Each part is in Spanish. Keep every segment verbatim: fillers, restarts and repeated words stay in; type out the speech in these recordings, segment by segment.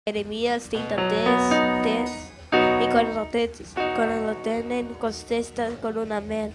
Jeremías treinta tres, y cuando lo, te, cuando lo tienen, contestan con un amén.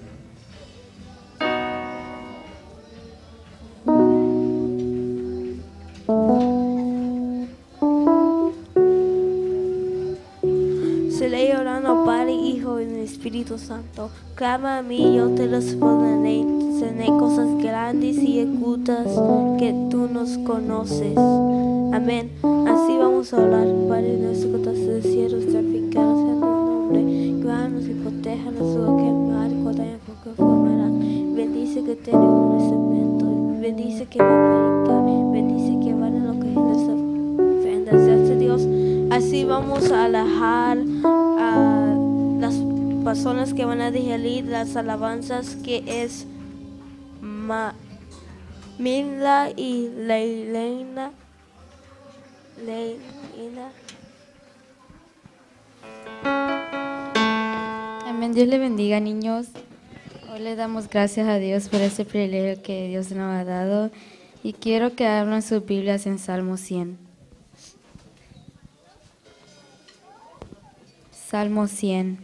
Se lee orando Padre, Hijo y el Espíritu Santo. Clama a mí, yo te responderé. Seré cosas grandes y ocultas que tú nos conoces. Amén. Así vamos a orar. Padre nuestro que estás en el cielo, santificado sea tu nombre. Guárdanos y protéjanos de lo que mal, cualquier forma. Bendice que tenemos un cemento. Bendice que va a predicar. Bendice que van a lo que nos ofendas. Dios. Así vamos a alajar a las personas que van a digerir las alabanzas, que es Ma Mila y Leilena. Leilena. Amén. Dios le bendiga, niños. Hoy le damos gracias a Dios por ese privilegio que Dios nos ha dado. Y quiero que abran sus Biblias en Salmo cien. Salmo cien.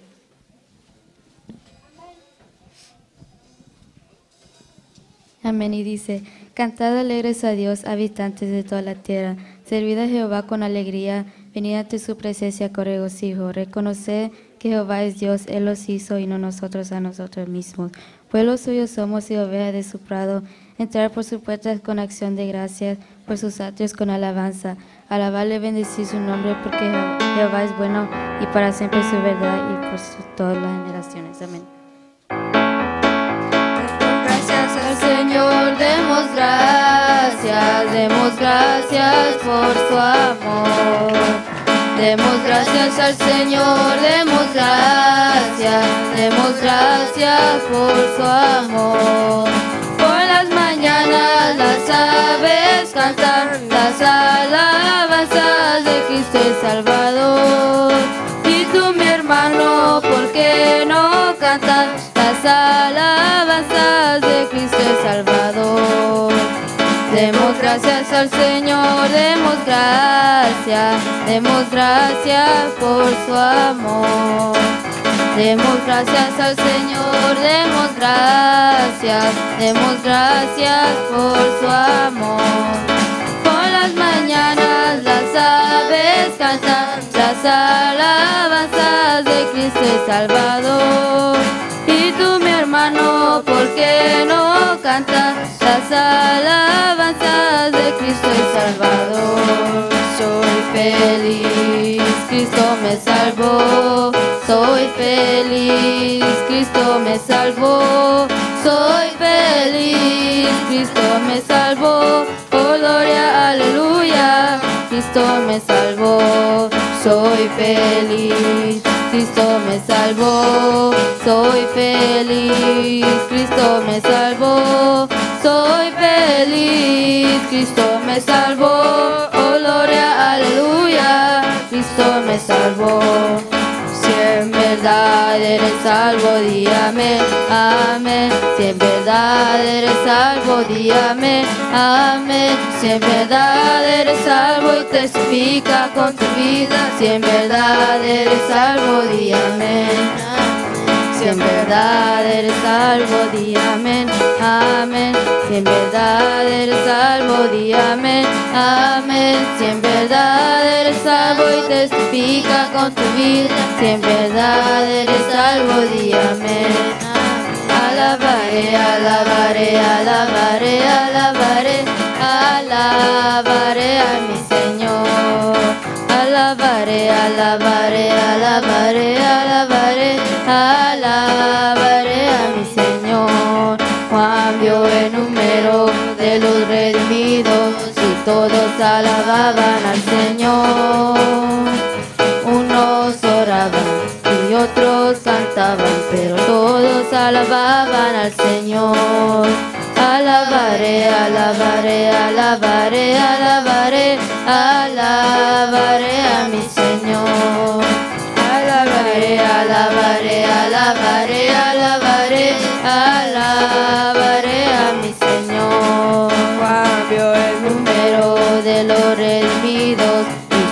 Amén. Y dice: Cantad alegres a Dios, habitantes de toda la tierra. Servid a Jehová con alegría. Venid ante su presencia con regocijo. Reconoced que Jehová es Dios. Él los hizo y no nosotros a nosotros mismos. Pueblo suyo somos y ovejas de su prado. Entrar por sus puertas con acción de gracias, por sus atrios con alabanza. Alabarle y bendecir su nombre, porque Jehová es bueno y para siempre su verdad y por su, todas las generaciones. Amén. Gracias al Señor, demos gracias, demos gracias por su amor. Demos gracias al Señor, demos gracias, demos gracias por su amor. Por las mañanas las aves cantan las alabanzas de Cristo el Salvador. Y tú, mi hermano, ¿por qué no cantas las alabanzas de Cristo el Salvador? Demos gracias al Señor, demos gracias, demos gracias por su amor. Demos gracias al Señor, demos gracias, demos gracias por su amor. Por las mañanas las aves cantan las alabanzas de Cristo el Salvador. Y tú, mi hermano, ¿por qué no cantas las alabanzas de Cristo el Salvador? Soy feliz, Cristo me salvó. Soy feliz, Cristo me salvó. Soy feliz, Cristo me salvó. Oh, gloria, aleluya, Cristo me salvó. Soy feliz, Cristo me salvó. Soy feliz, Cristo me salvó. Soy feliz, Cristo me salvó. Oh, gloria, aleluya, Cristo me salvó. Si en verdad eres salvo, di amén, amén. Si en verdad eres salvo, di amén, amén. Si en verdad eres salvo y testifica con tu vida. Si en verdad eres salvo, di amén. Si en verdad eres salvo, di amén, amén. Si en verdad eres salvo, di amén, amén. Si en verdad eres salvo y testifica con tu vida. Si en verdad eres salvo, di amén. Alabaré, alabaré, alabaré, alabaré, alabaré a mi Señor. Alabaré, alabaré, alabaré, alabaré, alabaré a mi Señor. Juan vio el número de los redimidos y todos alababan al Señor. Unos oraban y otros cantaban, pero todos alababan al Señor. Alabaré, alabaré, alabaré, alabaré, alabaré a mi Señor. Alabaré, alabaré, alabaré, alabaré, alabaré a mi Señor. Juan vio el número de los redimidos y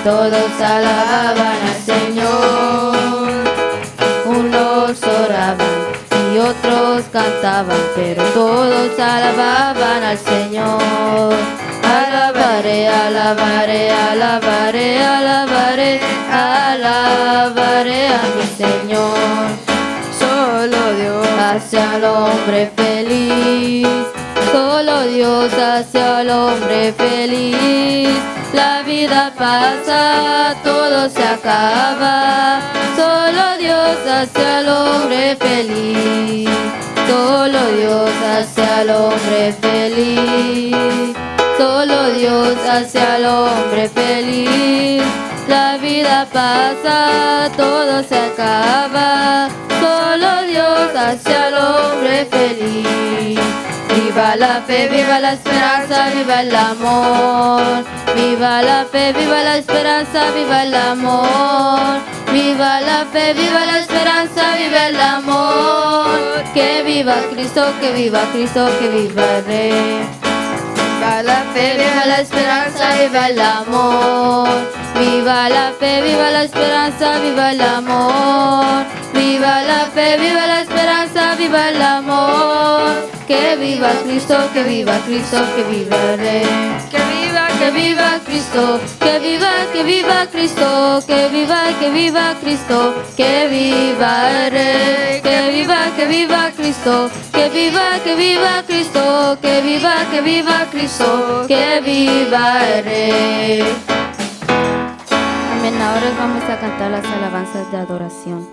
todos alababan al Señor. Unos oraban y otros cantaban, pero todos alababan al Señor. Alabaré, alabaré, alabaré, alabaré, alabaré a mi Señor. Solo Dios hace al hombre feliz, solo Dios hace al hombre feliz. La vida pasa, todo se acaba, solo Dios hace al hombre feliz, solo Dios hace al hombre feliz, solo Dios hace al hombre feliz. La vida pasa, todo se acaba, solo Dios hace al hombre feliz. Viva la fe, viva la esperanza, viva el amor. Viva la fe, viva la esperanza, viva el amor. Viva la fe, viva la esperanza, viva el amor. Que viva Cristo, que viva Cristo, que viva el Rey. Viva la fe, viva la esperanza, viva el amor. Viva la fe, viva la esperanza, viva el amor. Viva la fe, viva la esperanza, viva el amor. Que viva Cristo, que viva Cristo, que viva el Rey. Que viva, que viva Cristo, que viva, que viva Cristo, que viva, que viva Cristo, que viva el Rey. Que viva, que viva Cristo, que viva, que viva Cristo, que viva, que viva Cristo, que viva el Rey. Amén. Ahora vamos a cantar las alabanzas de adoración.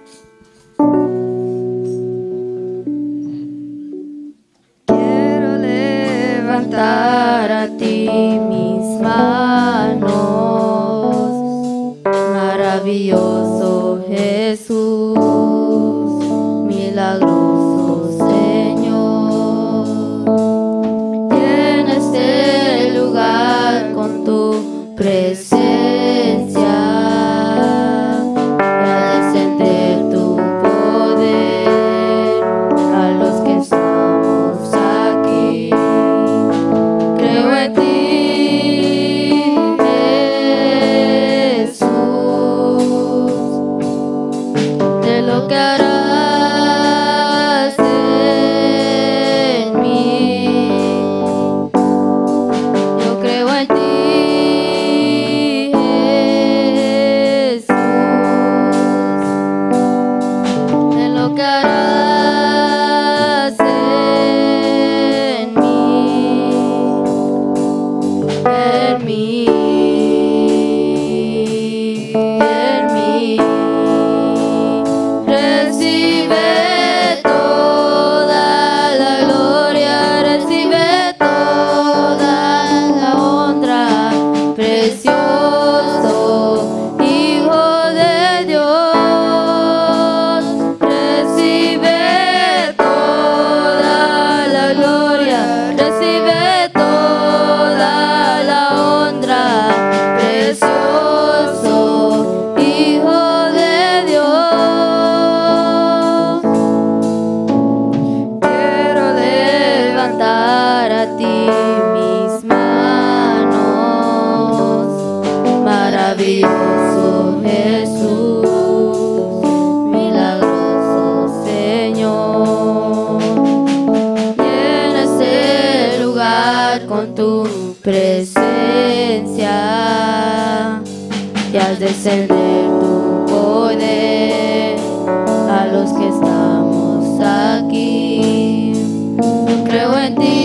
Quiero levantar a ti mis manos, maravilloso Jesús, milagroso Señor. Llena este lugar con tu presencia. Maravilloso Jesús, milagroso Señor. Llena este lugar con tu presencia y haz descender tu poder a los que estamos aquí. Creo en ti,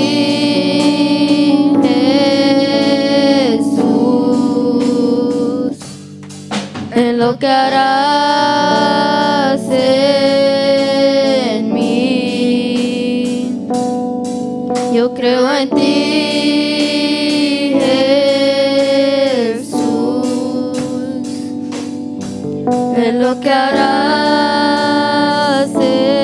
en lo que harás en mí. Yo creo en ti, Jesús, en lo que harás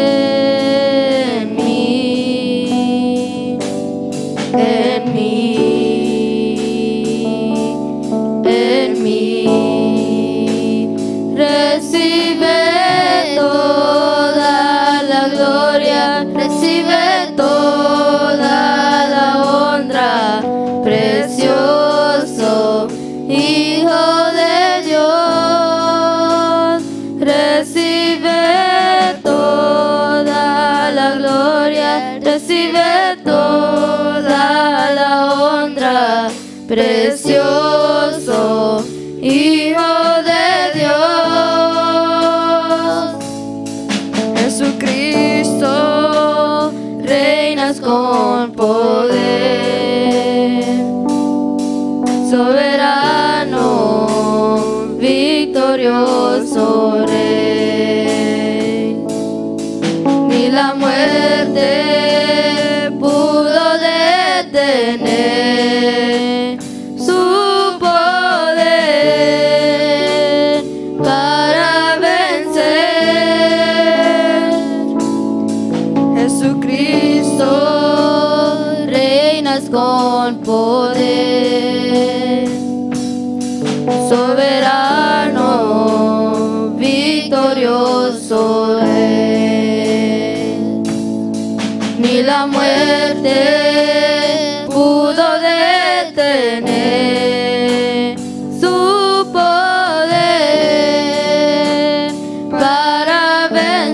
en mí, en mí, en mí. Recibe toda la gloria, recibe toda la honra, precioso Hijo de precioso Hijo de Dios. Jesucristo, reinas con poder, soberano, victorioso Rey. Ni la muerte pudo detener su poder para vencer. Jesucristo, reinas con poder, soberano, victorioso Rey. Ni la muerte pudo detener su poder para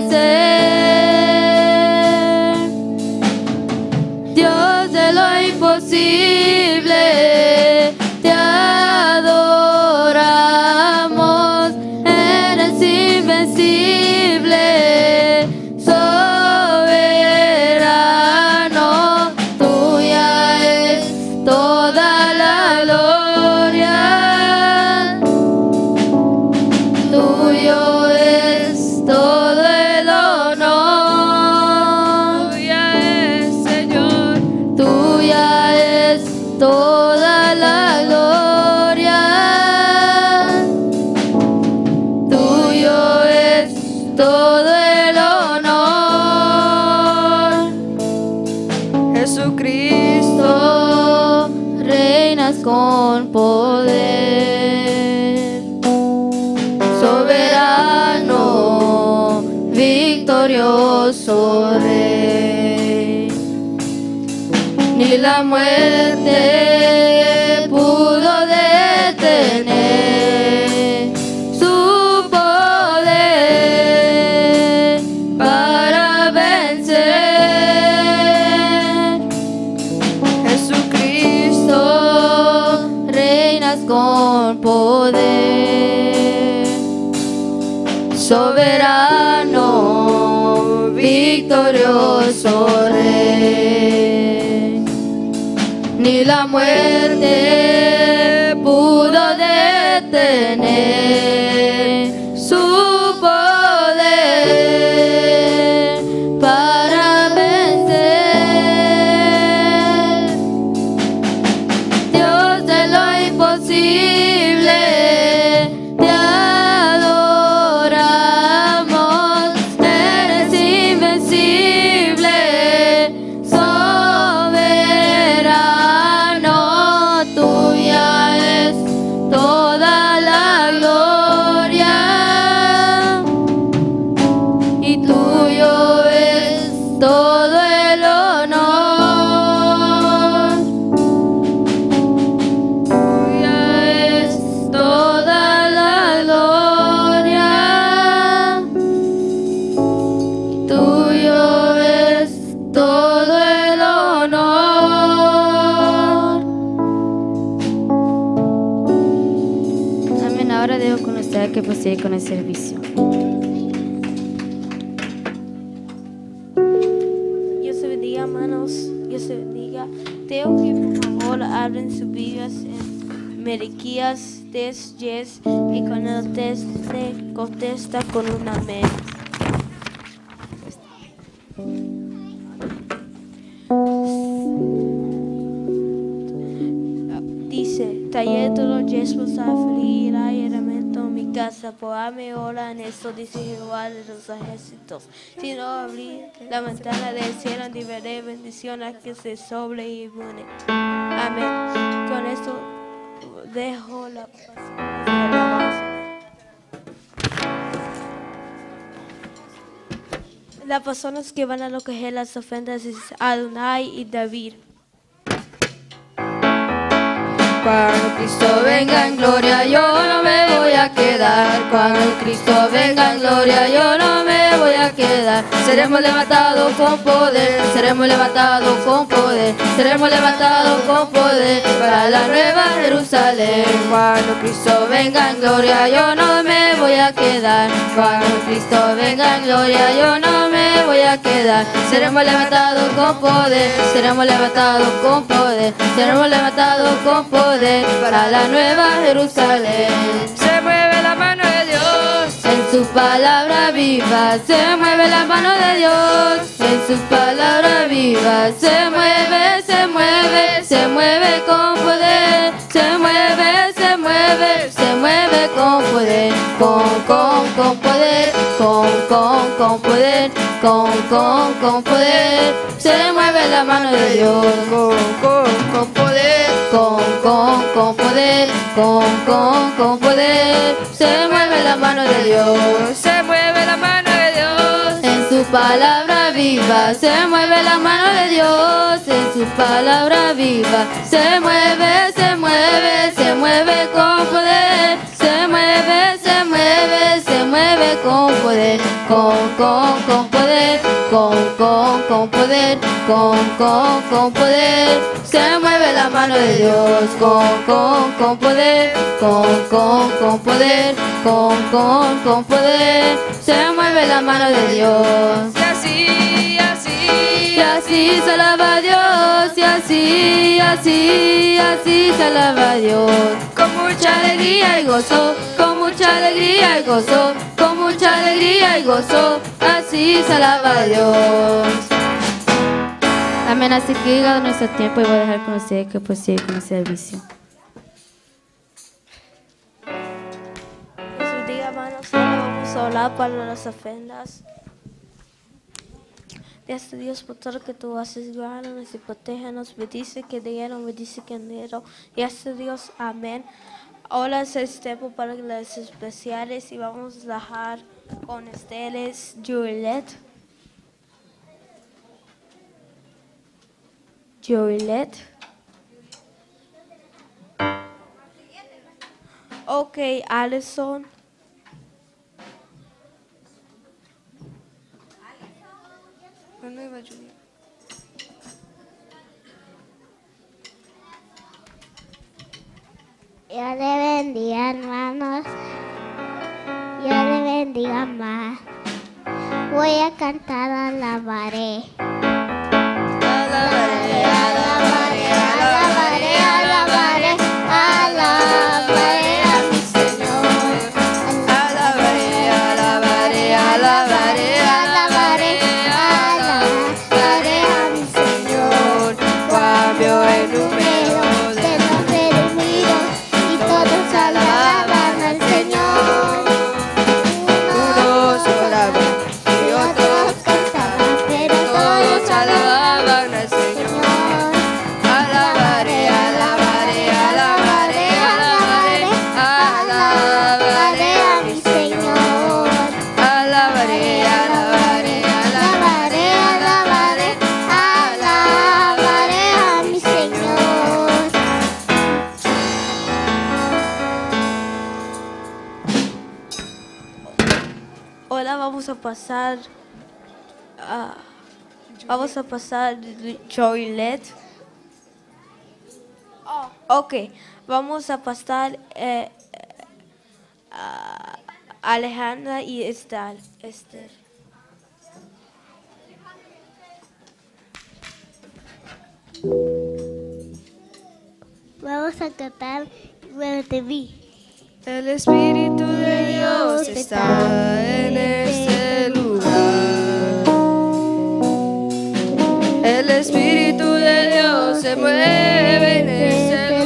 vencer. Dios de lo imposible, te adoramos, eres invencible, soberano, tuya es toda la gloria, tuyo es todo el honor, tuya es, Señor, tuya es toda la gloria, tuyo es todo el honor. Jesucristo, reinas con poder, soberano, victorioso Rey. Ni la muerte pudo detener su poder para vencer. Jesucristo, reinas con poder, soberano, victorioso Rey. Ni la muerte pudo detener su poder para vencer. Dios de lo imposible, te adoramos, eres invencible, soberano, tuya es toda la gloria y tuyo es todo el honor, tuya es toda la gloria, tuyo es todo el honor. Amén. Ahora dejo con usted que prosigue con el servicio. Dios te bendiga, hermanos. Dios te bendiga. Tengo que por favor abren sus Biblias en Malaquías tres diez y cuando te contesta con un amén. Dice, taller de los yesmos a feliz y herramienta en mi casa, por darme hora en esto, dice Jehová de los ejércitos. Si no abrí la ventana del cielo, diveré bendición a que se sobre y une. Amén. Con esto dejo la alabanza. Las personas que van a recoger las ofrendas es Adonai y David. Cuando Cristo venga en gloria, yo no me voy a quedar. Cuando Cristo venga en gloria, yo no me voy a quedar. Seremos levantados con poder, seremos levantados con poder, seremos levantados con poder para la nueva Jerusalén. Cuando Cristo venga en gloria, yo no me voy a quedar. Cuando Cristo venga en gloria, yo no me voy a quedar. Seremos levantados con poder, seremos levantados con poder, seremos levantados con poder para la nueva Jerusalén. Se mueve la mano de Dios en su palabra viva, se mueve la mano de Dios en su palabra viva, se mueve, se mueve, se mueve con poder, se mueve, se mueve, se mueve con poder, con, con, con poder, con, con, con poder, con, con, con poder, se mueve la mano de Dios, con, con, con poder, con, con, con poder, con, con, con poder, se mueve la mano de Dios, se mueve la mano de Dios en su palabra viva, se mueve la mano de Dios en su palabra viva, se mueve, se mueve, se mueve con poder, se mueve, se mueve, se mueve con poder, con, con, con poder, con, con, con poder, con, con, con poder, se mueve la mano de Dios, con, con, con poder, con, con, con poder, con, con, con poder, se mueve la mano de Dios. Y así, así, y así se alaba a Dios, y así, así, así se alaba a Dios, con mucha alegría y gozo, con mucha alegría y gozo, con mucha alegría y gozo, así se alaba a Dios. Amén, así que llegado nuestro tiempo y voy a dejar con ustedes que prosigue con el servicio. En su día, hermanos, ahora vamos a orar para las ofrendas. Gracias Dios por todo que tú haces, guárdanos y protéjanos, bendice que dinero, bendice que dinero. Gracias Dios, amén. Ahora es el tiempo para las especiales y vamos a dejar con ustedes Juliet. Juliet. Ok, Alison. Dios le bendiga, hermanos. Dios le bendiga más. Voy a cantar alabaré. Alabaré, alabaré, alabaré, alabaré, alabaré a mi Señor. Alabaré, alabaré, alabaré, alabaré, alabaré a mi Señor. Cambio el número de los redimidos y todos alaban al Señor. Unos oraban y otros cantaban, pero todos alababan al Señor. Alabaré, alabaré, alabaré, alabaré, alabaré a mi Señor. Alabaré, alabaré, alabaré, alabaré, alabaré a mi Señor. Ahora vamos a pasar a, vamos a pasar Juliet. Oh, ok, vamos a pasar eh, a Alejandra y Esther. Esther. Vamos a cantar Where te vi. El Espíritu de Dios está en este lugar. El Espíritu de Dios se mueve en este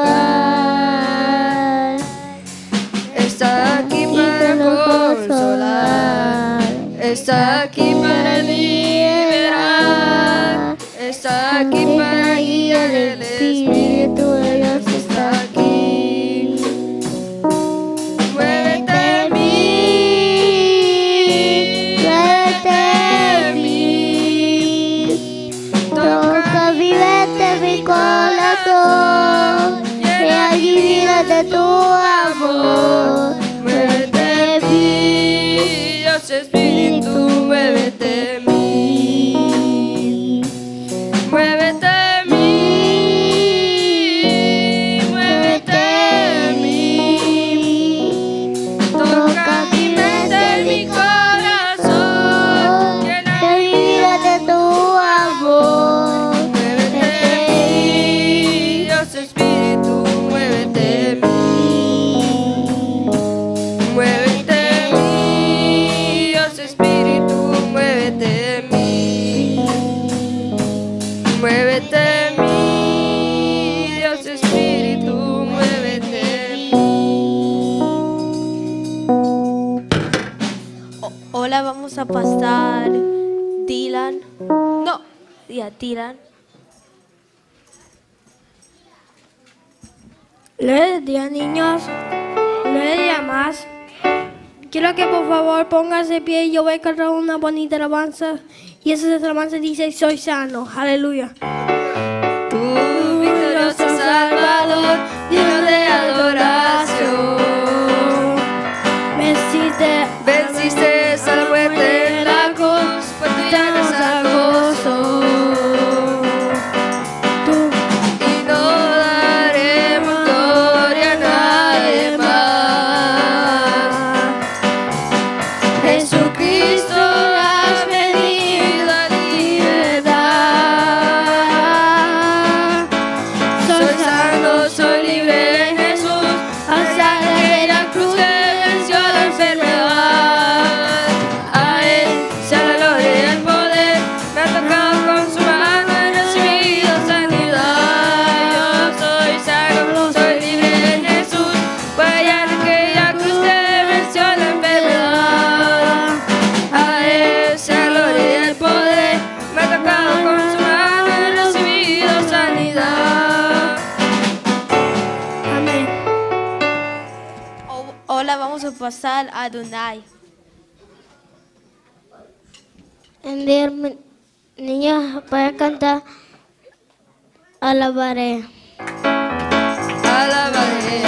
lugar. Está aquí para consolar, está aquí para liberar, está aquí para guiar. El Espíritu de Dios está aquí. Muévete en mí, muévete en mí, toca, vívete mi corazón, y allí de tu amor. Muévete en mí, Dios Espíritu, muévete. Ahora vamos a pasar Dylan. No, ya, Dylan. Buenos días, niños. Buenos días más. Quiero que por favor pónganse de pie y yo voy a cantar una bonita alabanza. Y esa alabanza dice, soy sano. Aleluya. Tu victorioso Salvador, Dios de adoración. Venciste, Venciste a la muerte en la cruz, por tu llagas al gozo. tú. Y no daremos gloria a nadie más. Jesucristo, has venido a libertad. Soy sano, soy libre en Jesús, al salir de la cruz que venció la enfermedad. A Él sea la gloria y el poder, me ha tocado con su mano y he recibido sanidad. Yo soy sano, soy libre en Jesús, fue allá en aquella cruz que venció la enfermedad. A Él sea la gloria y el poder, me ha tocado con su mano y he recibido sanidad. Amén. O- Ahora vamos a pasar a Adonai. En día, mi- niños, voy a cantar Alabaré. Alabaré,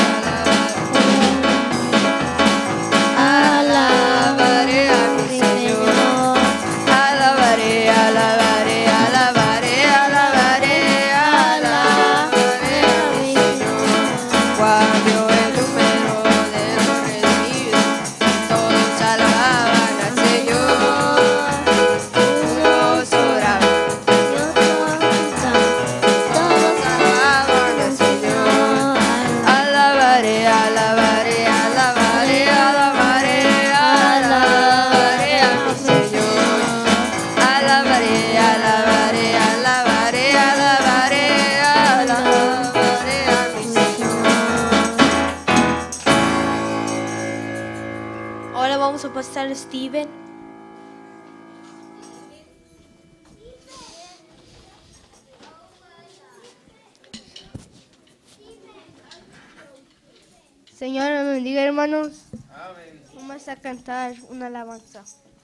alabaré a mi Señor. Alabaré, alabaré, alabaré, alabaré, alabaré a mi Señor. Cuál vio el número de los redimidos, todos alababan al Señor. Unos oraban, todos alababan al Señor. Alabaré, alabaré, alabaré, alabaré, alabaré a mi Señor. Alabaré, alabaré, alabaré, alabaré, alabaré a mi Señor. Ahora vamos a pasar a Steven. Señor, me bendiga, hermanos. Vamos a cantar una alabanza.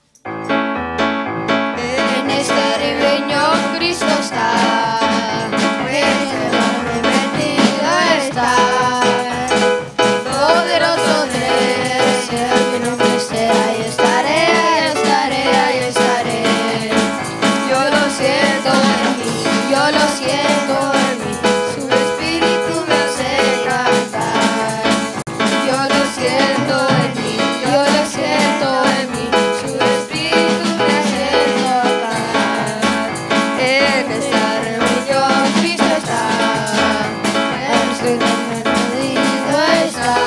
En este ribeño Cristo está, en el hombre metido está. Poderoso eres, mi nombre será, ahí estaré, ahí estaré, ahí estaré. Yo lo siento en mí, yo lo siento en mí, su espíritu me hace cantar. Yo lo siento en mí, yo lo siento en mí, su espíritu me hace tocar. En esta reunión Cristo está, en este nombre perdido está.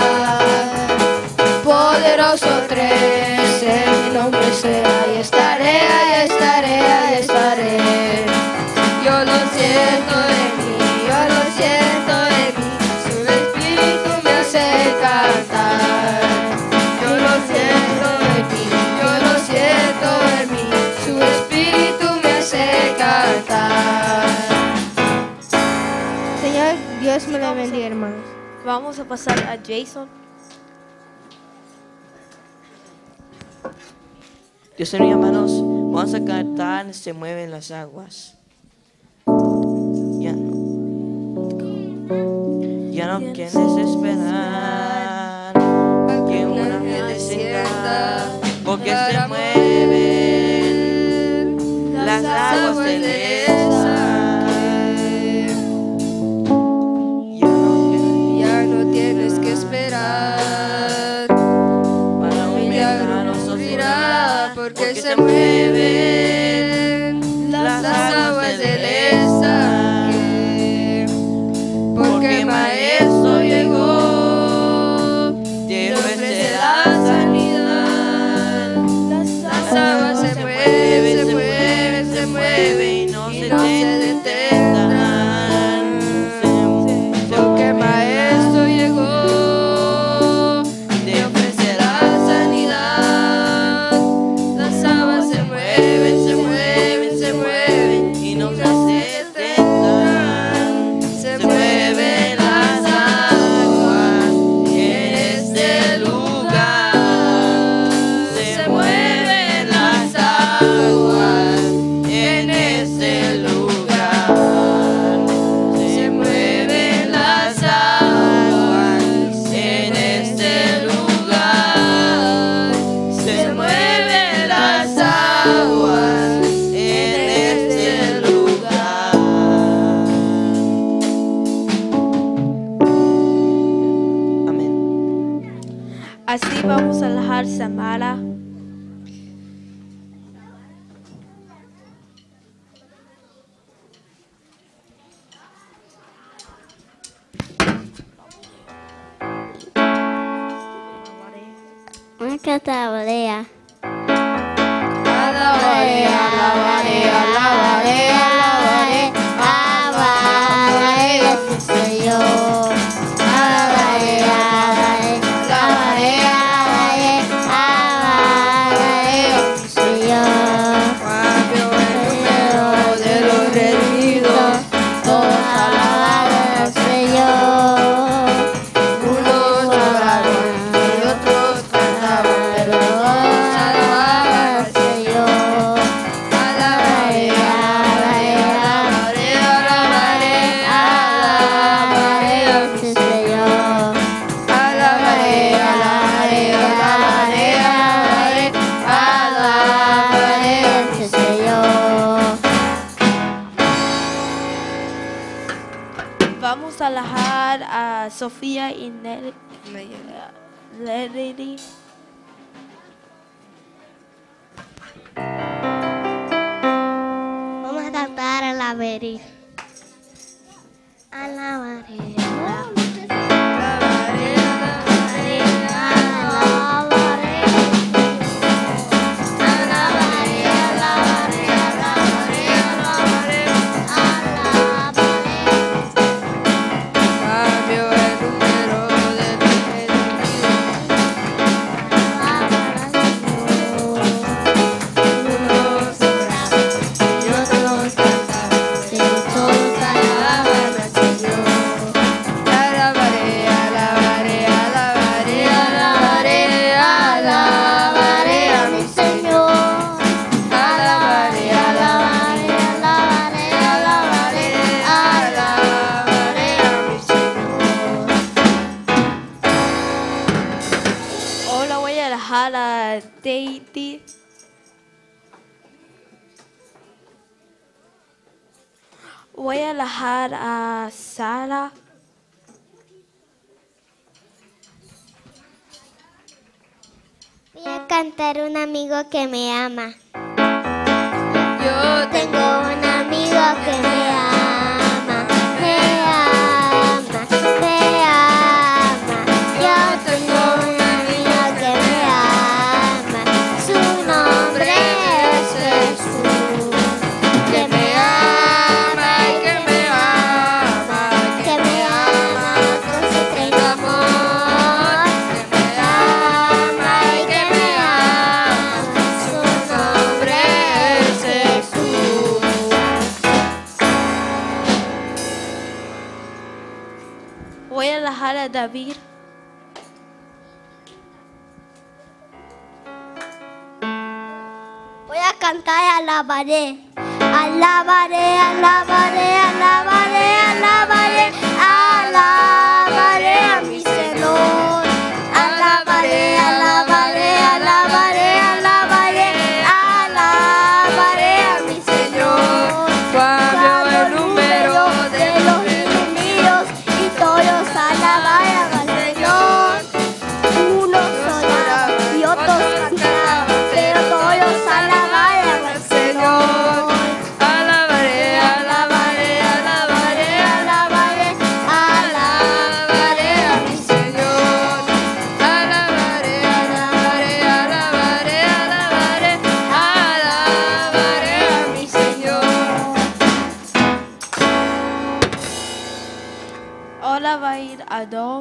Poderoso tres, en mi nombre será, ahí estaré, ahí estaré, ahí estaré. Yo lo siento en mí, yo lo siento en mí, su espíritu me hace cantar. Yo lo siento en mí, yo lo siento en mí, su espíritu me hace cantar. Señor, Dios me la bendiga, hermanos. Vamos a pasar a Jason. Dios mío, hermanos, vamos a cantar Se mueven las aguas. Ya no, ya no quieres esperar que un ángel descienda, porque se mueven las aguas celestas. Ya no quieres Ya no tienes que esperar, para un milagro ocurrirá, porque se mueven las aguas del estanque. Porque Maestro llegó, te ofrece la sanidad. Las aguas se mueven, se mueven, se mueven y no se detendrán. Porque Maestro llegó, te ofrece la sanidad. Las Así vamos a alabar Samara. Una catabrea. Alabaré, alabaré, alabaré, alabaré, alabaré a mi Señor. Alabaré, alabaré, alabaré, alabaré, alabaré a mi Señor. Cambio el número de los redimidos, todos alaban al Señor. Unos lloraban y otros cantaban, pero todos alababan al Señor. Alabaré, alabaré, alabaré, alabaré, alabaré a mi Señor. Alabaré, alabaré, alabaré, alabaré, alabaré a mi Señor. Vamos a alabar a Sofía y Nelly. Nelly. Vamos a cantar a la Beri. A la Beri. Cambio el número de los redimidos. Unos lloraban y otros cantaban, pero todos alaban al Señor. Alabaré, alabaré, alabaré, alabaré, alabaré a mi Señor. Alabaré, alabaré, alabaré, alabaré, alabaré a mi Señor. Ahora voy a alabar a Deity. Voy a alabar a Sara. Voy a cantar un amigo que me ama. Yo Tengo un amigo que me ama, me ama, me ama. Yo tengo un amigo que me ama. Su nombre es Jesús. Que me ama y que me ama, que me ama con su tremendo amor. Que me ama y que me ama. Su nombre es Jesús. Voy a alabar a David. Voy a cantar alabaré, alabaré, alabaré, alabaré, alabaré, alabaré a mi Señor. Alabaré, alabaré, alabaré, alabaré, alabaré a mi Señor. cambio el número de los redimidos y todos alaban al Señor. Unos oraban y otros cantaban, pero todos alaban al Señor. Alabaré, alabaré, alabaré, alabaré, alabaré a mi Señor. Alabaré, alabaré, alabaré, alabaré, alabaré a mi Señor. Ahora va a ir a Dom.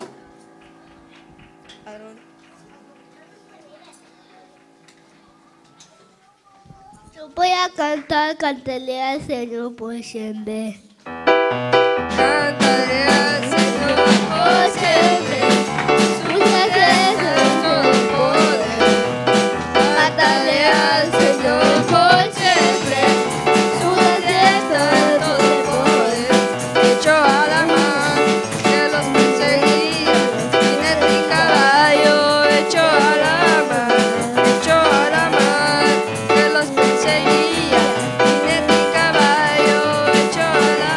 Yo voy a cantar, cantarle al Señor por siempre. Cantaré al Señor por siempre, sus secretos todo poder. Cantaré al Señor por siempre, sus secretos todo poder. Echó a la mar que los perseguía, jinete y caballo. Echó a la mar, echó a la mar que los perseguía, jinete y caballo. Echó a la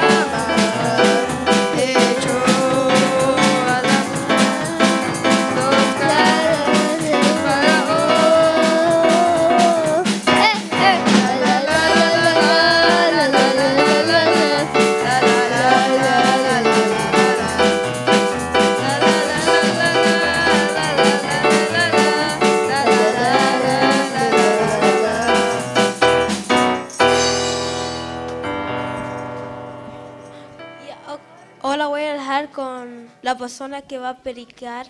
la persona que va a predicar.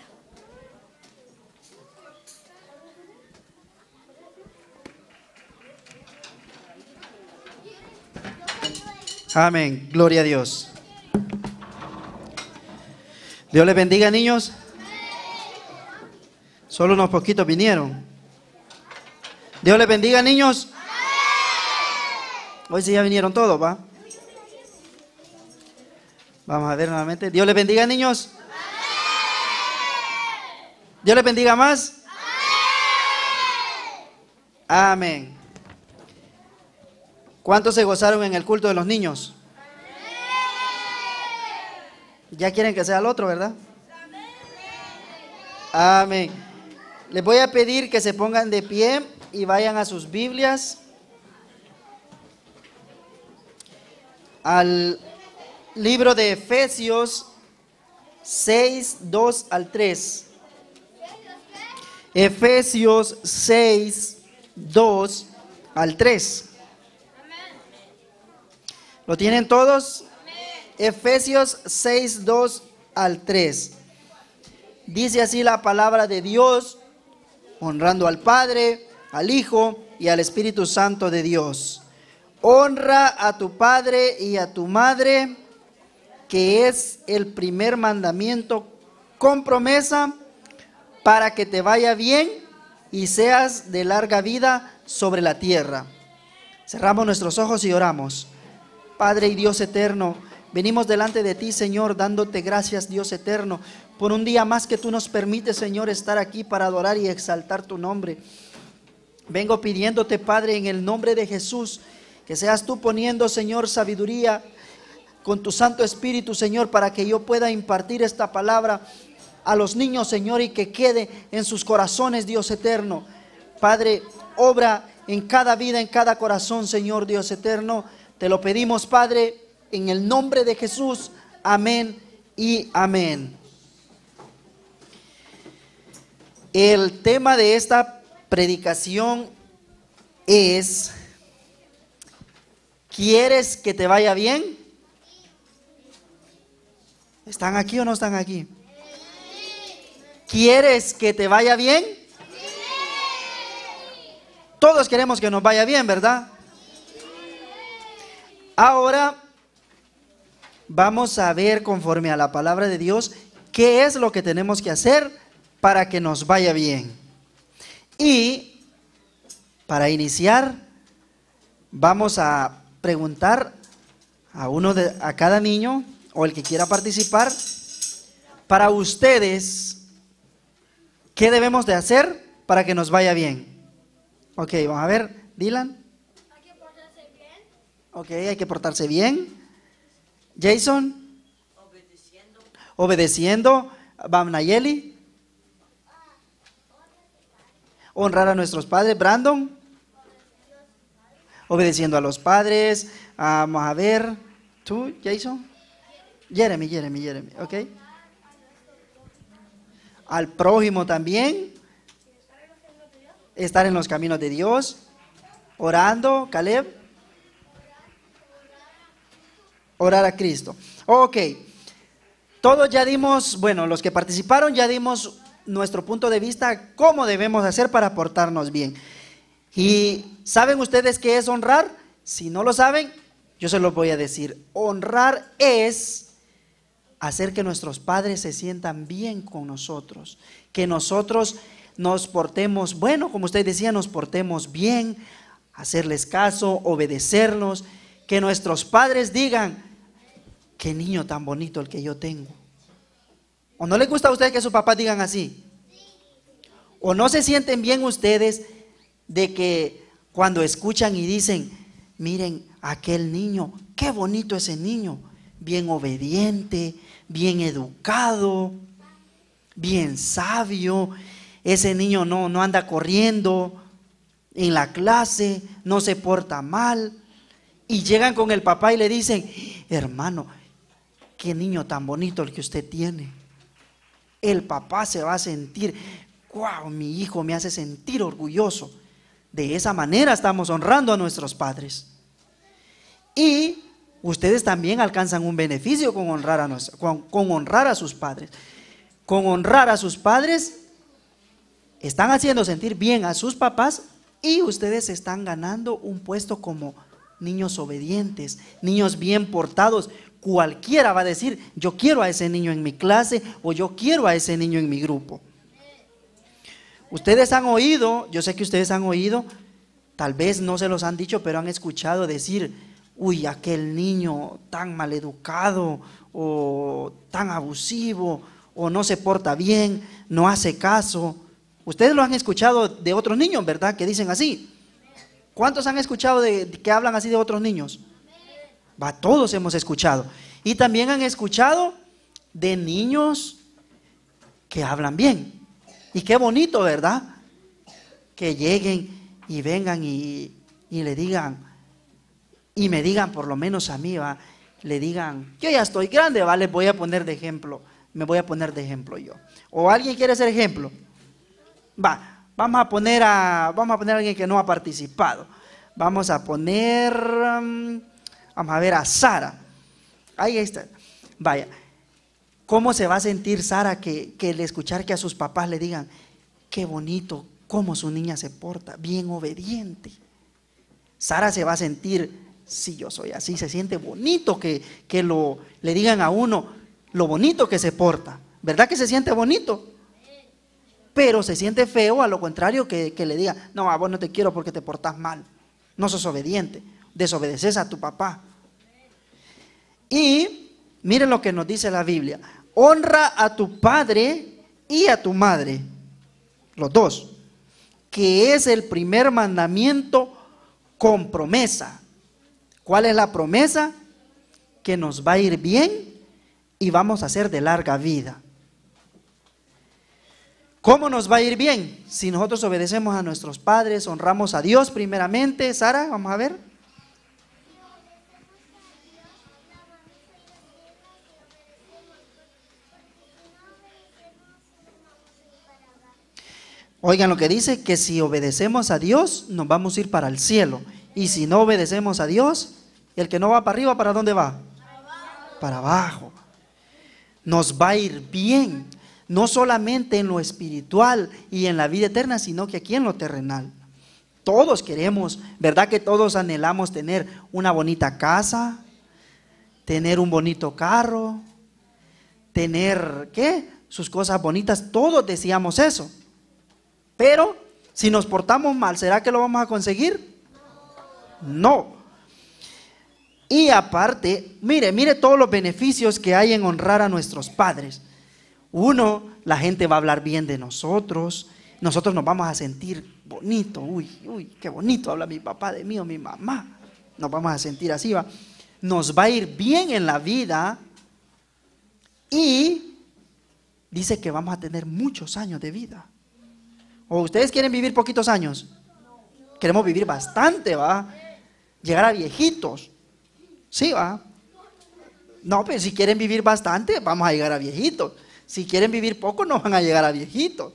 Amén. Gloria a Dios. Dios les bendiga, niños. Solo unos poquitos vinieron. Dios les bendiga, niños. Hoy sí ya vinieron todos, ¿va? Vamos a ver nuevamente. Dios les bendiga, niños. Dios les bendiga más. Amén. ¿Cuántos se gozaron en el culto de los niños? Ya quieren que sea el otro, ¿verdad? Amén. Les voy a pedir que se pongan de pie y vayan a sus Biblias al libro de Efesios seis, dos al tres. Efesios seis, dos al tres. ¿Lo tienen todos? Efesios seis, dos al tres. Dice así la palabra de Dios, honrando al Padre, al Hijo y al Espíritu Santo de Dios. Honra a tu padre y a tu madre, que es el primer mandamiento con promesa para que te vaya bien y seas de larga vida sobre la tierra. Cerramos nuestros ojos y oramos. Padre y Dios eterno, venimos delante de ti, Señor, dándote gracias, Dios eterno, por un día más que tú nos permites, Señor, estar aquí para adorar y exaltar tu nombre. Vengo pidiéndote, Padre, en el nombre de Jesús, que seas tú poniendo, Señor, sabiduría con tu Santo Espíritu, Señor, para que yo pueda impartir esta palabra a los niños, Señor, y que quede en sus corazones, Dios eterno. Padre, obra en cada vida, en cada corazón, Señor, Dios eterno. Te lo pedimos, Padre, en el nombre de Jesús. Amén y amén. El tema de esta predicación es: ¿quieres que te vaya bien? ¿Están aquí o no están aquí? ¿Quieres que te vaya bien? Todos queremos que nos vaya bien, ¿verdad? Ahora vamos a ver, conforme a la palabra de Dios, qué es lo que tenemos que hacer para que nos vaya bien. Y para iniciar, vamos a preguntar a uno de, a cada niño o el que quiera participar, para ustedes, ¿qué debemos de hacer para que nos vaya bien? Ok, vamos a ver, Dylan. Hay que portarse bien. Ok, hay que portarse bien. Jason. Obedeciendo. Obedeciendo. Bamnayeli. Honrar a nuestros padres. Brandon. Obedeciendo a los padres. Ah, vamos a ver. ¿Tú, Jason? Jeremy, Jeremy, Jeremy. Ok. Al prójimo también. Estar en los caminos de Dios. Orando. Caleb. Orar a Cristo. Ok. Todos ya dimos, bueno, los que participaron ya dimos nuestro punto de vista, cómo debemos hacer para portarnos bien. ¿Y saben ustedes qué es honrar? Si no lo saben, yo se los voy a decir. Honrar es hacer que nuestros padres se sientan bien con nosotros, que nosotros nos portemos, bueno, como usted decía, nos portemos bien, hacerles caso, obedecerlos, que nuestros padres digan: qué niño tan bonito el que yo tengo. ¿O no les gusta a ustedes que sus papás digan así? ¿O no se sienten bien ustedes de que cuando escuchan y dicen: miren, aquel niño, qué bonito ese niño, bien obediente, bien educado, bien sabio, ese niño no, no anda corriendo en la clase, no se porta mal? Y llegan con el papá y le dicen: hermano, qué niño tan bonito el que usted tiene. El papá se va a sentir: wow, mi hijo me hace sentir orgulloso. De esa manera estamos honrando a nuestros padres. Y ustedes también alcanzan un beneficio con honrar a, nos, con, con honrar a sus padres. Con honrar a sus padres, están haciendo sentir bien a sus papás y ustedes están ganando un puesto como niños obedientes, niños bien portados. Cualquiera va a decir, yo quiero a ese niño en mi clase o yo quiero a ese niño en mi grupo. Ustedes han oído, yo sé que ustedes han oído, tal vez no se los han dicho, pero han escuchado decir, uy, aquel niño tan maleducado o tan abusivo o no se porta bien, no hace caso. Ustedes lo han escuchado de otros niños, ¿verdad? Que dicen así. ¿Cuántos han escuchado de, de que hablan así de otros niños? Va, todos hemos escuchado. Y también han escuchado de niños que hablan bien. Y qué bonito, ¿verdad? Que lleguen y vengan y, y le digan, y me digan, por lo menos a mí, va, le digan, yo ya estoy grande, va, les voy a poner de ejemplo, me voy a poner de ejemplo yo. ¿O alguien quiere ser ejemplo? Va, vamos a poner a, vamos a poner a alguien que no ha participado. Vamos a poner, um, vamos a ver a Sara. Ahí está. Vaya, ¿cómo se va a sentir Sara que, que al escuchar que a sus papás le digan, qué bonito, cómo su niña se porta, bien obediente? Sara se va a sentir, si yo soy así, se siente bonito que, que lo, le digan a uno lo bonito que se porta. ¿Verdad que se siente bonito? Pero se siente feo a lo contrario que, que le diga, no, a vos no te quiero porque te portas mal, no sos obediente, desobedeces a tu papá. Y miren lo que nos dice la Biblia, honra a tu padre y a tu madre, los dos, que es el primer mandamiento con promesa. ¿Cuál es la promesa? Que nos va a ir bien y vamos a ser de larga vida. ¿Cómo nos va a ir bien? Si nosotros obedecemos a nuestros padres, honramos a Dios primeramente. Sara, vamos a ver. Oigan lo que dice, que si obedecemos a Dios, nos vamos a ir para el cielo. Y si no obedecemos a Dios, el que no va para arriba, ¿para dónde va? Para abajo. Para abajo. Nos va a ir bien. No solamente en lo espiritual y en la vida eterna, sino que aquí en lo terrenal. Todos queremos, ¿verdad que todos anhelamos tener una bonita casa, tener un bonito carro, tener, ¿qué? Sus cosas bonitas, todos deseamos eso. Pero si nos portamos mal, ¿será que lo vamos a conseguir? No. Y aparte, mire, mire todos los beneficios que hay en honrar a nuestros padres. Uno, la gente va a hablar bien de nosotros, nosotros nos vamos a sentir bonito, uy, uy, qué bonito habla mi papá de mí o mi mamá, nos vamos a sentir así, va. Nos va a ir bien en la vida y dice que vamos a tener muchos años de vida. ¿O ustedes quieren vivir poquitos años? Queremos vivir bastante, va, llegar a viejitos, sí, va. No, pero si quieren vivir bastante, vamos a llegar a viejitos. Si quieren vivir poco, no van a llegar a viejitos.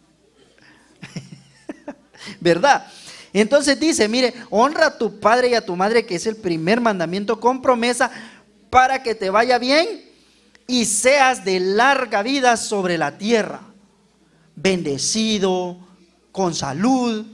¿Verdad? Entonces dice, mire, honra a tu padre y a tu madre, que es el primer mandamiento con promesa, para que te vaya bien y seas de larga vida sobre la tierra, bendecido, con salud,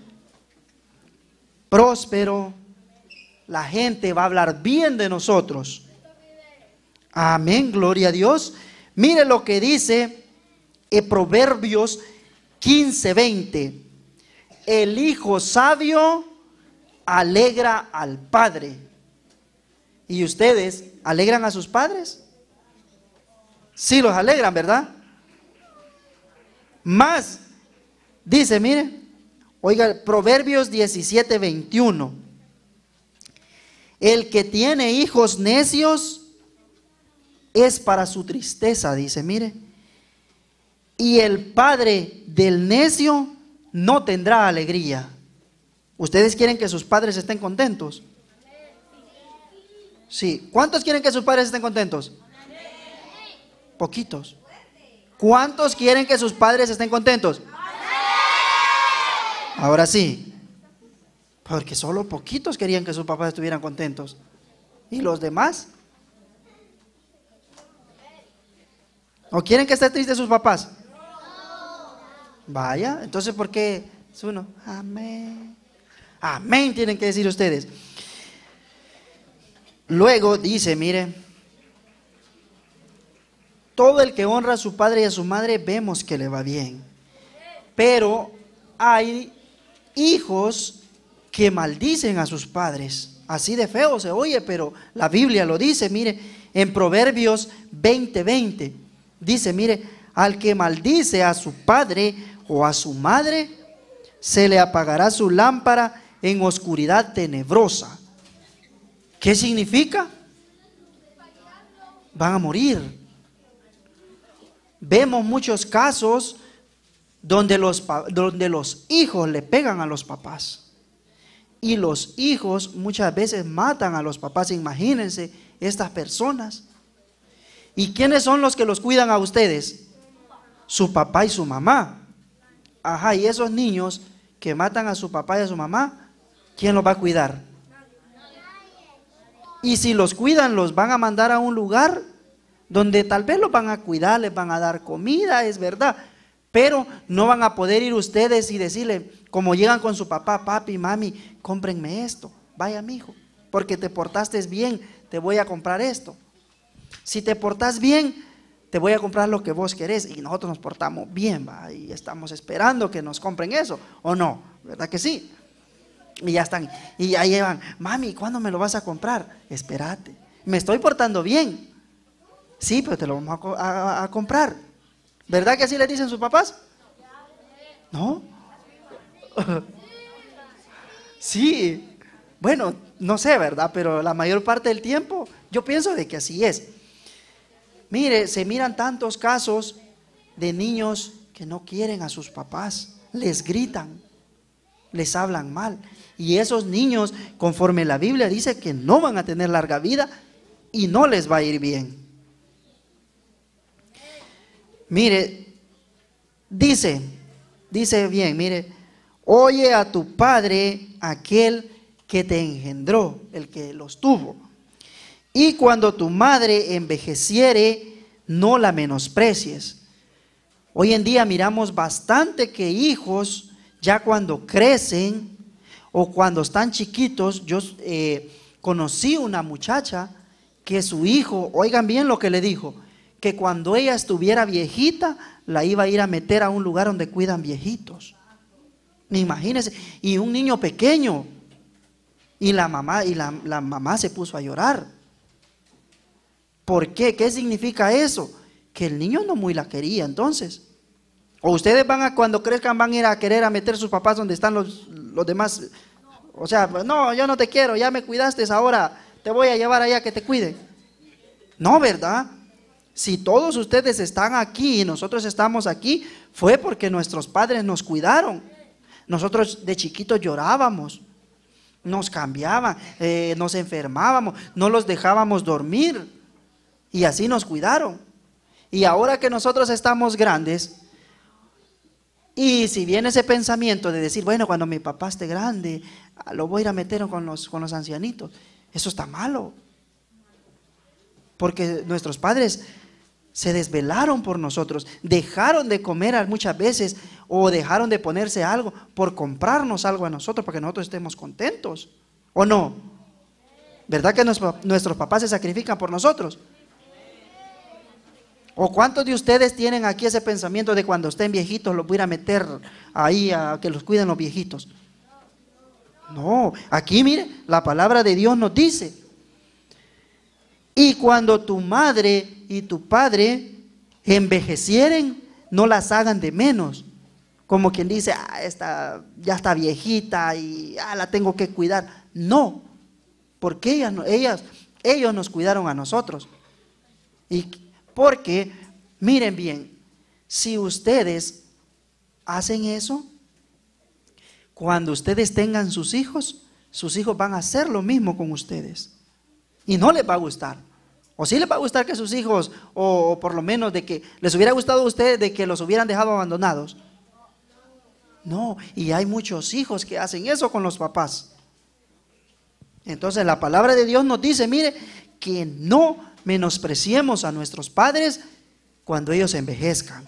próspero. La gente va a hablar bien de nosotros. Amén, gloria a Dios. Mire lo que dice en Proverbios quince, veinte. El hijo sabio alegra al padre. ¿Y ustedes alegran a sus padres? Sí, los alegran, ¿verdad? Más, dice, mire, oiga, Proverbios diecisiete, veintiuno. El que tiene hijos necios es para su tristeza, dice, mire. Y el padre del necio no tendrá alegría. ¿Ustedes quieren que sus padres estén contentos? Sí. ¿Cuántos quieren que sus padres estén contentos? Poquitos. ¿Cuántos quieren que sus padres estén contentos? Ahora sí. Porque solo poquitos querían que sus papás estuvieran contentos. ¿Y los demás? ¿O quieren que esté triste sus papás? Vaya, entonces ¿por qué es uno? Amén. Amén tienen que decir ustedes. Luego dice, mire, todo el que honra a su padre y a su madre vemos que le va bien. Pero hay hijos que maldicen a sus padres. Así de feo se oye, pero la Biblia lo dice, mire, en Proverbios veinte veinte. Dice, mire, al que maldice a su padre o a su madre, se le apagará su lámpara en oscuridad tenebrosa. ¿Qué significa? Van a morir. Vemos muchos casos donde los, donde los hijos le pegan a los papás. Y los hijos muchas veces matan a los papás. Imagínense estas personas. ¿Y quiénes son los que los cuidan a ustedes? Su papá y su mamá. Ajá, y esos niños que matan a su papá y a su mamá, ¿quién los va a cuidar? Y si los cuidan, los van a mandar a un lugar donde tal vez los van a cuidar, les van a dar comida, es verdad. Pero no van a poder ir ustedes y decirle, como llegan con su papá, papi, mami, cómprenme esto. Vaya, mijo, porque te portaste bien, te voy a comprar esto. Si te portas bien, te voy a comprar lo que vos querés. Y nosotros nos portamos bien, va, y estamos esperando que nos compren eso, ¿o no? ¿Verdad que sí? Y ya están, y ya llevan, mami, ¿cuándo me lo vas a comprar? Espérate, me estoy portando bien. Sí, pero te lo vamos a, a, a comprar. ¿Verdad que así les dicen sus papás? ¿No? Sí. Bueno, no sé, ¿verdad? Pero la mayor parte del tiempo yo pienso de que así es. Mire, se miran tantos casos de niños que no quieren a sus papás, les gritan, les hablan mal. Y esos niños, conforme la Biblia dice, que no van a tener larga vida y no les va a ir bien. Mire, dice, dice bien, mire, oye a tu padre, aquel que te engendró, el que los tuvo. Y cuando tu madre envejeciere, no la menosprecies. Hoy en día miramos bastante que hijos, ya cuando crecen o cuando están chiquitos, yo eh, conocí una muchacha que su hijo, oigan bien lo que le dijo, que cuando ella estuviera viejita, la iba a ir a meter a un lugar donde cuidan viejitos. Imagínense, y un niño pequeño, y la mamá, y la, la mamá se puso a llorar. ¿Por qué? ¿Qué significa eso? Que el niño no muy la quería entonces. O ustedes van a, cuando crezcan, van a ir a querer a meter a sus papás donde están los, los demás. O sea, no, yo no te quiero, ya me cuidaste, ahora te voy a llevar allá que te cuide. No, ¿verdad? Si todos ustedes están aquí y nosotros estamos aquí, fue porque nuestros padres nos cuidaron. Nosotros de chiquitos llorábamos, nos cambiaban, eh, nos enfermábamos, no los dejábamos dormir y así nos cuidaron. Y ahora que nosotros estamos grandes, y si viene ese pensamiento de decir, bueno, cuando mi papá esté grande, lo voy a ir a meter con los, con los ancianitos, eso está malo. Porque nuestros padres se desvelaron por nosotros, dejaron de comer muchas veces o dejaron de ponerse algo por comprarnos algo a nosotros para que nosotros estemos contentos, ¿o no? ¿Verdad que nuestro, nuestros papás se sacrifican por nosotros? ¿O cuántos de ustedes tienen aquí ese pensamiento de cuando estén viejitos los voy a meter ahí a que los cuiden los viejitos? No, aquí mire, la palabra de Dios nos dice: y cuando tu madre y tu padre envejecieren, no las hagan de menos. Como quien dice, ah, esta ya está viejita y ah, la tengo que cuidar. No, porque ellas, ellas, ellos nos cuidaron a nosotros. Y porque, miren bien, si ustedes hacen eso, cuando ustedes tengan sus hijos, sus hijos van a hacer lo mismo con ustedes. Y no les va a gustar. O sí les va a gustar que sus hijos, o, o por lo menos de que les hubiera gustado a ustedes de que los hubieran dejado abandonados. No, y hay muchos hijos que hacen eso con los papás. Entonces la palabra de Dios nos dice, mire, que no menospreciemos a nuestros padres cuando ellos envejezcan.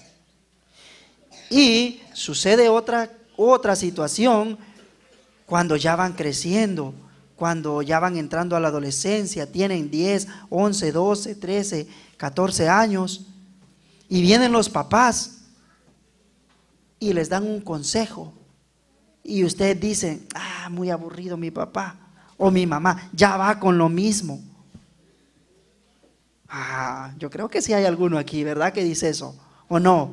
Y sucede otra, otra situación cuando ya van creciendo, cuando ya van entrando a la adolescencia, tienen diez, once, doce, trece, catorce años, y vienen los papás y les dan un consejo. Y ustedes dicen, ah, muy aburrido mi papá o mi mamá, ya va con lo mismo. Ah, yo creo que sí hay alguno aquí, ¿verdad? Que dice eso, ¿o no?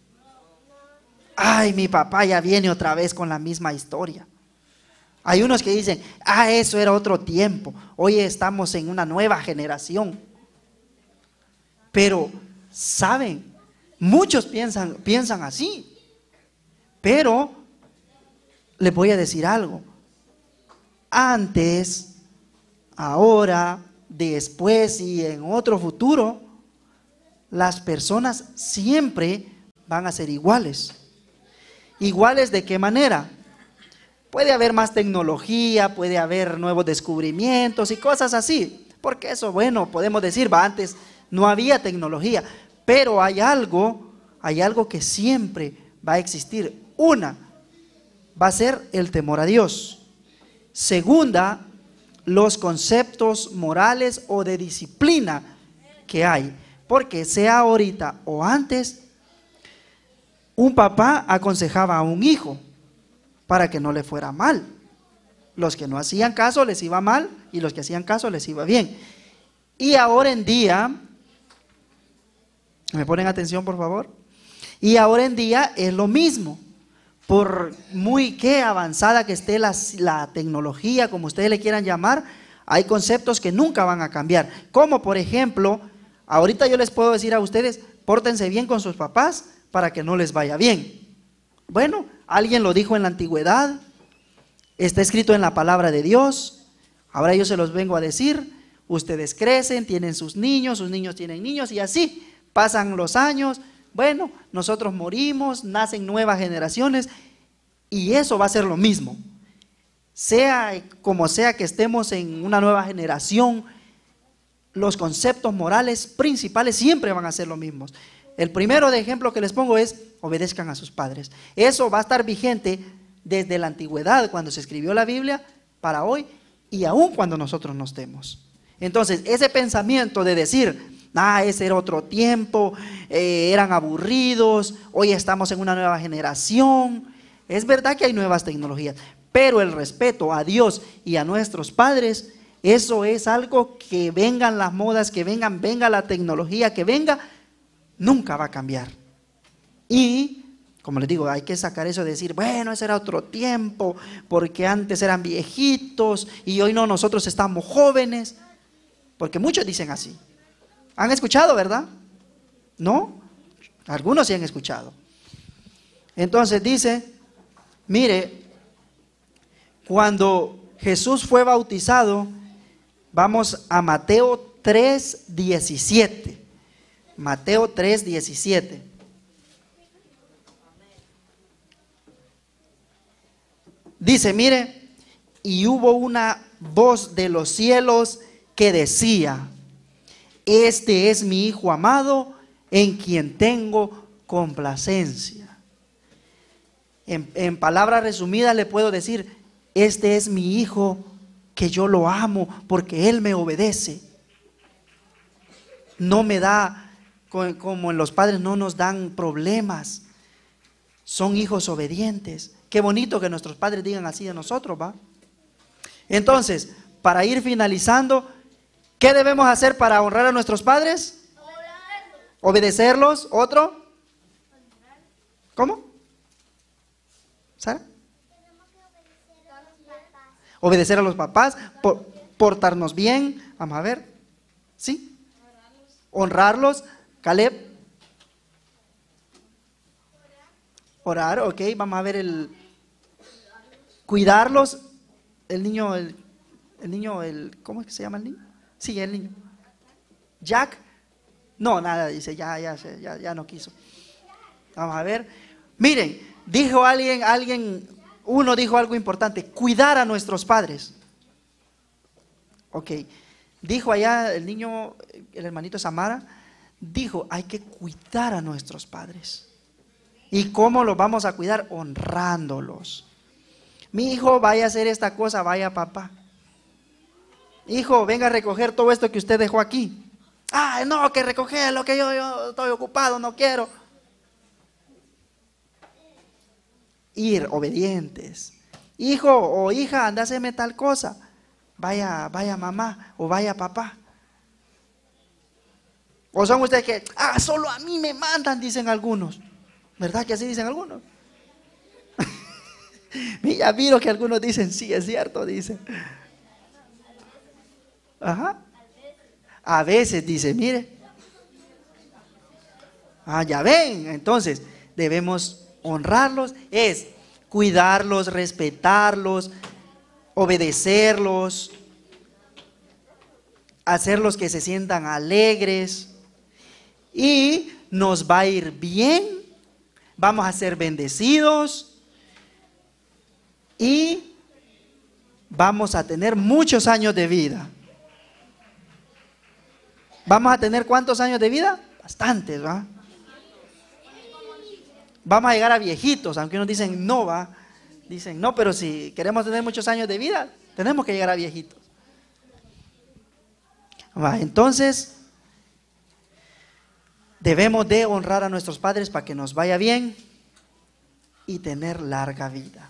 Ay, mi papá ya viene otra vez con la misma historia. Hay unos que dicen, ah, eso era otro tiempo, hoy estamos en una nueva generación. Pero, ¿saben? Muchos piensan, piensan así. Pero, les voy a decir algo. Antes, ahora, después y en otro futuro, las personas siempre van a ser iguales. ¿Iguales de qué manera? Puede haber más tecnología, puede haber nuevos descubrimientos y cosas así. Porque eso, bueno, podemos decir, va, antes no había tecnología. Pero hay algo, hay algo que siempre va a existir. Una, va a ser el temor a Dios. Segunda, los conceptos morales o de disciplina que hay. Porque sea ahorita o antes, un papá aconsejaba a un hijo para que no le fuera mal. Los que no hacían caso les iba mal y los que hacían caso les iba bien. Y ahora en día, ¿me ponen atención por favor? Y ahora en día es lo mismo. Por muy que avanzada que esté la, la tecnología, como ustedes le quieran llamar, hay conceptos que nunca van a cambiar. Como por ejemplo, ahorita yo les puedo decir a ustedes, pórtense bien con sus papás para que no les vaya bien. Bueno, alguien lo dijo en la antigüedad, está escrito en la palabra de Dios, ahora yo se los vengo a decir, ustedes crecen, tienen sus niños, sus niños tienen niños y así pasan los años. Bueno, nosotros morimos, nacen nuevas generaciones y eso va a ser lo mismo. Sea como sea que estemos en una nueva generación, los conceptos morales principales siempre van a ser los mismos. El primero de ejemplo que les pongo es, obedezcan a sus padres. Eso va a estar vigente desde la antigüedad, cuando se escribió la Biblia, para hoy y aún cuando nosotros no estemos. Entonces, ese pensamiento de decir, ah, ese era otro tiempo, eh, eran aburridos, hoy estamos en una nueva generación. Es verdad que hay nuevas tecnologías, pero el respeto a Dios y a nuestros padres, eso es algo que vengan las modas, que vengan, venga la tecnología, que venga, nunca va a cambiar. Y, como les digo, hay que sacar eso de decir, bueno, ese era otro tiempo, porque antes eran viejitos y hoy no, nosotros estamos jóvenes, porque muchos dicen así. ¿Han escuchado, verdad? ¿No? Algunos sí han escuchado. Entonces dice, mire, cuando Jesús fue bautizado, vamos a Mateo tres diecisiete. Mateo tres diecisiete. Dice, mire, y hubo una voz de los cielos que decía, este es mi Hijo amado, en quien tengo complacencia. En, en palabras resumidas le puedo decir, este es mi Hijo que yo lo amo porque Él me obedece. No me da, como en los padres no nos dan problemas. Son hijos obedientes. Qué bonito que nuestros padres digan así de nosotros, ¿va? Entonces, para ir finalizando, ¿qué debemos hacer para honrar a nuestros padres? Obedecerlos. ¿Otro? ¿Cómo? ¿Sara? Obedecer a los papás, por, portarnos bien. Vamos a ver. ¿Sí? Honrarlos. Caleb. Orar, ok. Vamos a ver el... Cuidarlos. El niño, el, el niño, el... ¿Cómo es que se llama el niño? Sí, el niño. Jack. No, nada, dice, ya, ya, ya, ya no quiso. Vamos a ver. Miren, dijo alguien, alguien, uno dijo algo importante, cuidar a nuestros padres. Ok, dijo allá el niño, el hermanito Samara, dijo, hay que cuidar a nuestros padres. ¿Y cómo los vamos a cuidar? Honrándolos. Mi hijo, vaya a hacer esta cosa, vaya papá. Hijo, venga a recoger todo esto que usted dejó aquí. Ah, no, que recoger lo que yo, yo estoy ocupado, no quiero. Ir obedientes. Hijo o hija, anda a hacerme tal cosa. Vaya, vaya mamá o vaya papá. O son ustedes que, ah, solo a mí me mandan, dicen algunos. ¿Verdad que así dicen algunos? Ya miro que algunos dicen, sí, es cierto, dicen. Ajá. A veces dice, mire. Ah, ya ven, entonces debemos honrarlos, es cuidarlos, respetarlos, obedecerlos, hacerlos que se sientan alegres y nos va a ir bien, vamos a ser bendecidos y vamos a tener muchos años de vida. ¿Vamos a tener cuántos años de vida? Bastantes, ¿va? Vamos a llegar a viejitos, aunque unos dicen no, ¿va? Dicen no, pero si queremos tener muchos años de vida, tenemos que llegar a viejitos. ¿Va? Entonces, debemos de honrar a nuestros padres para que nos vaya bien y tener larga vida.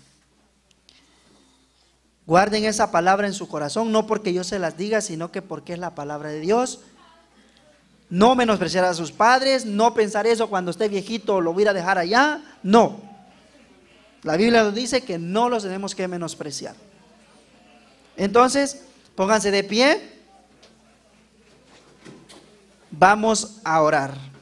Guarden esa palabra en su corazón, no porque yo se las diga, sino que porque es la palabra de Dios. No menospreciar a sus padres, no pensar eso cuando esté viejito lo voy a ir a dejar allá, no. La Biblia nos dice que no los tenemos que menospreciar. Entonces, pónganse de pie. Vamos a orar.